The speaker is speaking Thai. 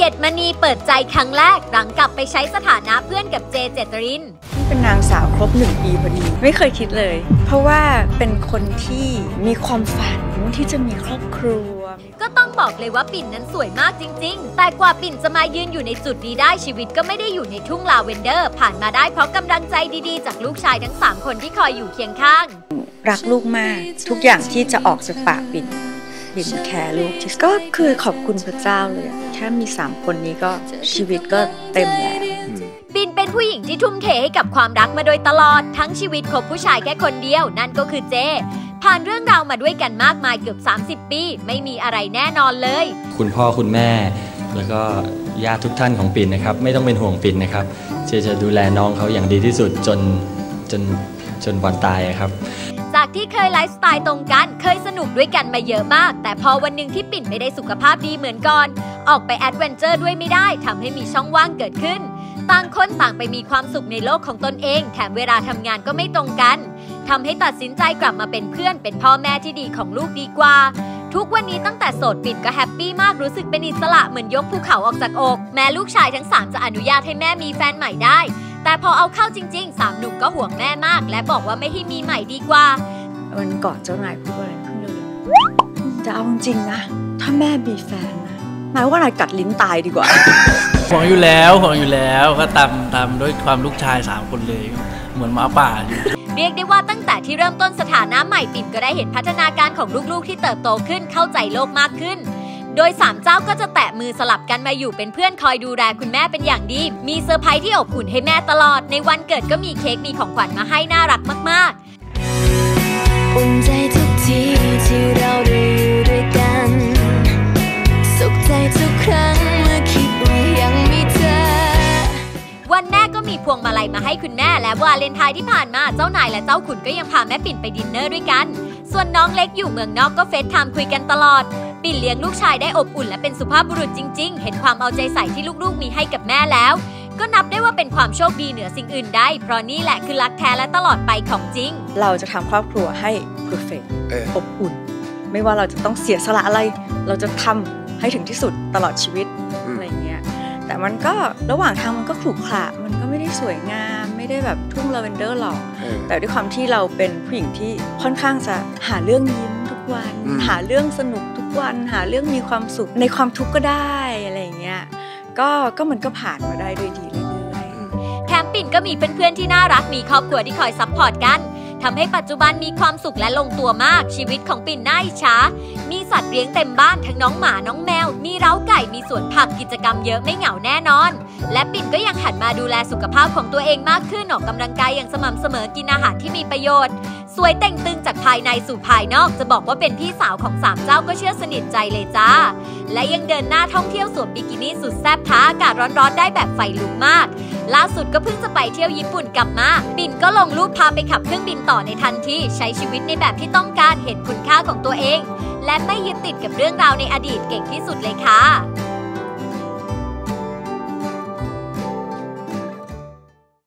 เกตมณีเปิดใจครั้งแรกหลังกลับไปใช้สถานะเพื่อนกับเจเจตรินเป็นนางสาวครบ1 ปีพอดีไม่เคยคิดเลยเพราะว่าเป็นคนที่มีความฝันที่จะมีครอบครัวก็ต้องบอกเลยว่าปิ่นนั้นสวยมากจริงๆแต่กว่าปิ่นจะมายืนอยู่ในจุดนี้ได้ชีวิตก็ไม่ได้อยู่ในทุ่งลาเวนเดอร์ผ่านมาได้เพราะกำลังใจดีๆจากลูกชายทั้ง3 คนที่คอยอยู่เคียงข้างรักลูกมากทุกอย่างที่จะออกจากปากปิ่นแคร์ลูกที่ก็คือขอบคุณพระเจ้าเลยแค่มี3 คนนี้ก็ชีวิตก็เต็มแล้วปิ่นเป็นผู้หญิงที่ทุ่มเทให้กับความรักมาโดยตลอดทั้งชีวิตคบผู้ชายแค่คนเดียวนั่นก็คือเจผ่านเรื่องราวมาด้วยกันมากมายเกือบ30 ปีไม่มีอะไรแน่นอนเลยคุณพ่อคุณแม่แล้วก็ญาติทุกท่านของปิ่นนะครับไม่ต้องเป็นห่วงปิ่นนะครับเจจะดูแลน้องเขาอย่างดีที่สุดจนวันตายครับจากที่เคยไลฟ์สไตล์ตรงกันเคยสนุกด้วยกันมาเยอะมากแต่พอวันหนึ่งที่ปิ่นไม่ได้สุขภาพดีเหมือนก่อนออกไปแอดเวนเจอร์ด้วยไม่ได้ทำให้มีช่องว่างเกิดขึ้นต่างคนต่างไปมีความสุขในโลกของตนเองแถมเวลาทำงานก็ไม่ตรงกันทำให้ตัดสินใจกลับมาเป็นเพื่อนเป็นพ่อแม่ที่ดีของลูกดีกว่าทุกวันนี้ตั้งแต่โสดปิ่นก็แฮปปี้มากรู้สึกเป็นอิสระเหมือนยกภูเขาออกจากอกแม้ลูกชายทั้ง3จะอนุญาตให้แม่มีแฟนใหม่ได้แต่พอเอาเข้าจริงๆ3 หนุ่มก็ห่วงแม่มากและบอกว่าไม่ให้มีใหม่ดีกว่าวันก่อนเจ้านายพูดอะไรขึ้นเลยจะเอาจริงนะถ้าแม่มีแฟนนะนายว่านายกัดลิ้นตายดีกว่าห่วงอยู่แล้วก็ตามด้วยความลูกชาย3 คนเลยเหมือนหมาป่าเรียกได้ว่าตั้งแต่ที่เริ่มต้นสถานะใหม่ปิ่นก็ได้เห็นพัฒนาการของลูกๆที่เติบโตขึ้นเข้าใจโลกมากขึ้นโดย3 เจ้าก็จะแตะมือสลับกันมาอยู่เป็นเพื่อนคอยดูแลคุณแม่เป็นอย่างดีมีเซอร์ไพรส์ที่อบอุ่นให้แม่ตลอดในวันเกิดก็มีเค้กมีของขวัญมาให้น่ารักมากๆอุ่นใจทุกทีที่เราได้อยู่ด้วยกันสุขใจทุกครั้งเมื่อคิดว่ายังมีเธอวันแม่ก็มีพวงมาลัยมาให้คุณแม่และวาเลนไทน์ที่ผ่านมาเจ้านายและเจ้าขุนก็ยังพาแม่ปิ่นไปดินเนอร์ด้วยกันส่วนน้องเล็กอยู่เมืองนอกก็เฟซไทม์คุยกันตลอดปิ่นเลี้ยงลูกชายได้อบอุ่นและเป็นสุภาพบุรุษจริงๆเห็นความเอาใจใส่ที่ลูกๆมีให้กับแม่แล้วก็นับได้ว่าเป็นความโชคดีเหนือสิ่งอื่นได้เพราะนี่แหละคือรักแท้และตลอดไปของจริงเราจะทำครอบครัวให้เพอร์เฟกต์อบอุ่นไม่ว่าเราจะต้องเสียสละอะไรเราจะทำให้ถึงที่สุดตลอดชีวิตอะไรเงี้ยแต่มันก็ระหว่างทางมันก็ขรุขระมันก็ไม่ได้สวยงามไม่ได้แบบทุ่งลาเวนเดอร์หรอกแต่ด้วยความที่เราเป็นผู้หญิงที่ค่อนข้างจะหาเรื่องยิ้มทุกวันหาเรื่องสนุกทุกวันหาเรื่องมีความสุขในความทุกข์ก็ได้อะไรเงี้ยก็มันก็ผ่านมาได้ด้วยดีเรื่อยๆแถมปิ่นก็มีเพื่อนๆที่น่ารักมีครอบครัวที่คอยซัพพอร์ตกันทำให้ปัจจุบันมีความสุขและลงตัวมากชีวิตของปิ่นน่าอิจฉามีสัตว์เลี้ยงเต็มบ้านทั้งน้องหมาน้องแมวมีเล้าไก่มีสวนผักกิจกรรมเยอะไม่เหงาแน่นอนและปิ่นก็ยังหันมาดูแลสุขภาพของตัวเองมากขึ้นออกกำลังกายอย่างสม่ำเสมอกินอาหารที่มีประโยชน์สวยเต่งตึงจากภายในสู่ภายนอกจะบอกว่าเป็นพี่สาวของ3 เจ้าก็เชื่อสนิทใจเลยจ้าและยังเดินหน้าท่องเที่ยวสวมบิกินี่สุดแซ่บท้าอากาศร้อนๆได้แบบไฟลุกมากล่าสุดก็เพิ่งจะไปเที่ยวญี่ปุ่นกลับมาปิ่นก็ลงรูปพาไปขับเครื่องบินต่อในทันทีใช้ชีวิตในแบบที่ต้องการเห็นคุณค่าของตัวเองและไม่ยึดติดกับเรื่องราวในอดีตเก่งที่สุดเลยค่ะ